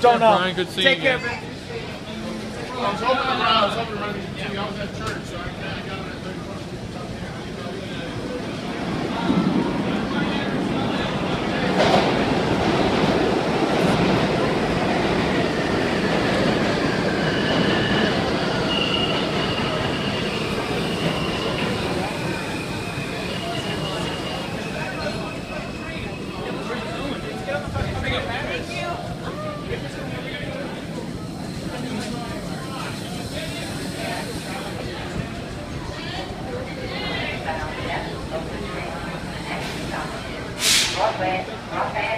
Don't know. Brian. Good seeing Take you. care, man. I was hoping to run into you. I was at church, so I kind of got on that thing. Broadway,